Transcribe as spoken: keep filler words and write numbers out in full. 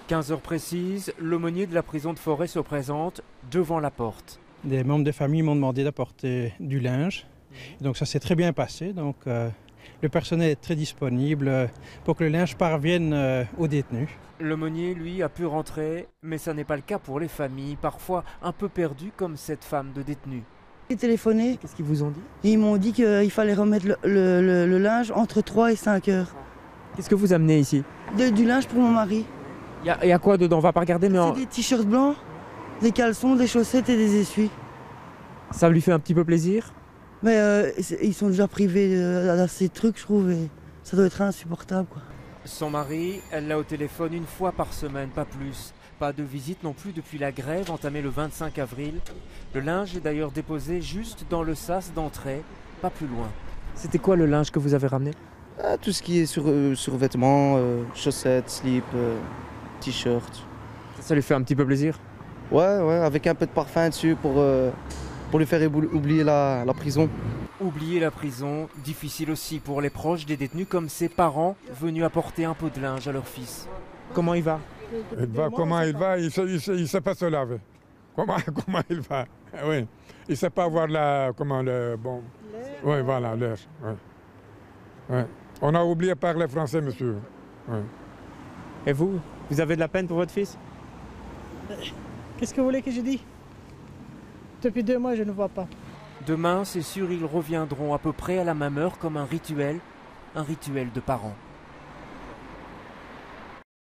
quinze heures précises, l'aumônier de la prison de Forêt se présente devant la porte. Des membres de famille m'ont demandé d'apporter du linge. Donc ça s'est très bien passé. Donc, euh, le personnel est très disponible pour que le linge parvienne euh, aux détenus. L'aumônier, lui, a pu rentrer, mais ça n'est pas le cas pour les familles, parfois un peu perdues comme cette femme de détenue. J'ai téléphoné. Qu'est-ce qu'ils vous ont dit? Et ils m'ont dit qu'il fallait remettre le, le, le, le linge entre trois et cinq heures. Qu'est-ce que vous amenez ici? De, du linge pour mon mari. Il y, y a quoi dedans? On va pas regarder, mais en... C'est des t-shirts blancs, des caleçons, des chaussettes et des essuies. Ça lui fait un petit peu plaisir? Mais euh, ils sont déjà privés de ces trucs, je trouve, et ça doit être insupportable, quoi. Son mari, elle l'a au téléphone une fois par semaine, pas plus. Pas de visite non plus depuis la grève entamée le vingt-cinq avril. Le linge est d'ailleurs déposé juste dans le sas d'entrée, pas plus loin. C'était quoi le linge que vous avez ramené? Ah, tout ce qui est sur, euh, survêtements, euh, chaussettes, slips, euh, t-shirts. Ça lui fait un petit peu plaisir? Ouais, ouais, avec un peu de parfum dessus pour, euh, pour lui faire oublier la, la prison. Oublier la prison, difficile aussi pour les proches des détenus comme ses parents venus apporter un pot de linge à leur fils. Comment il va? Il va, comment il va? Il ne sait, il sait pas se laver. Comment, comment il va? Oui. Il ne sait pas avoir la, comment le, bon, oui, voilà, l'air. Oui. Oui. On a oublié de parler français, monsieur. Oui. Et vous? Vous avez de la peine pour votre fils? Qu'est-ce que vous voulez que je dise? Depuis deux mois, je ne vois pas. Demain, c'est sûr, ils reviendront à peu près à la même heure comme un rituel, un rituel de parents.